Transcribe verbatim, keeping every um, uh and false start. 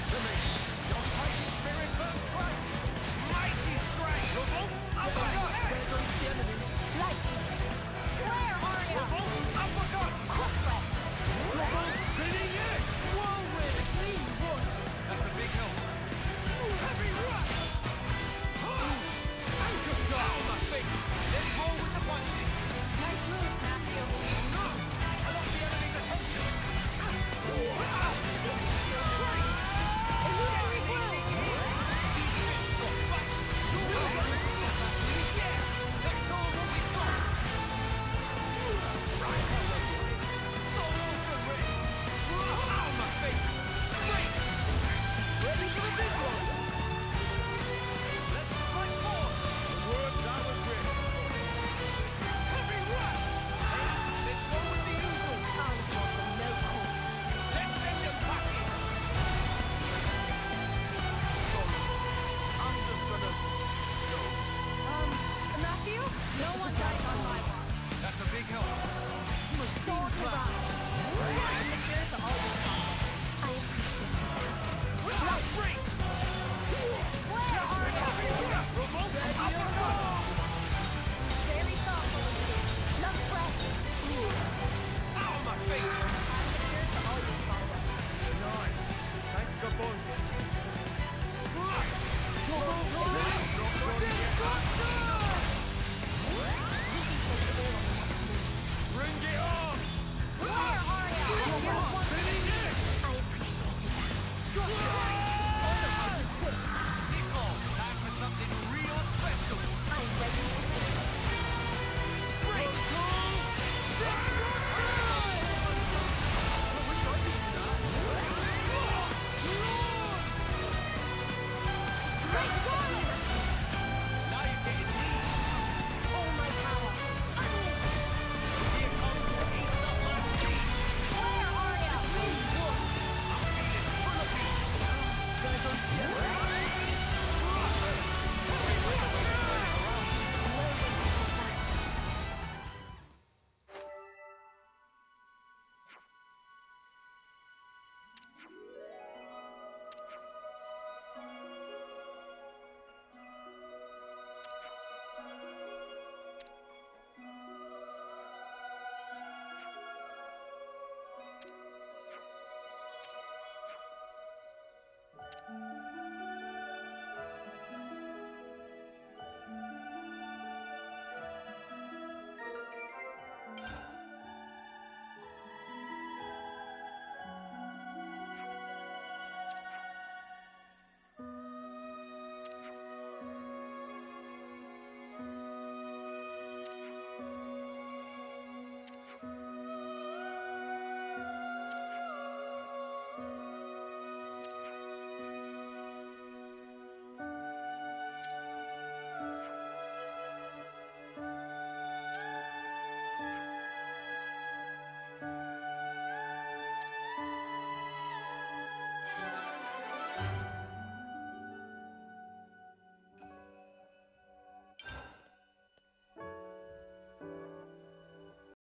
to me. Your fighting spirit burns bright. Mighty strike. Revolt uppercut. There goes the enemy. Lightning. Flare, Arya. Revolt uppercut. Crosslet. Revolt spinning in. Whirlwind. Clean one. That's a big help. Heavy rush. Anchor shot. Ow, my face. Let's roll with the punches. Nice move, Matthew. No! I lost the enemy's attention. Illusory blow. Let's show 'em what we got. Right hand so long ready. Ow, my face. Great. Ready for the big one. Let's strike forth. The words I was ready. Heavy rush. Let's go with the usual. I'll walk them no cold. Let's send them packing. I'm just gonna go. Um, Matthew? No one dies on my watch. That's a big help. Sword to ride. I'm the cure to all these problems. I appreciate it. Right, break. Flare, Arya. Revolt Uppercut. Very thoughtful of you. Love breath. Ow, my face. I'm the cure to all these problems. Nice. Thanks, Gabon. Bring it on! Flare, Arya. You're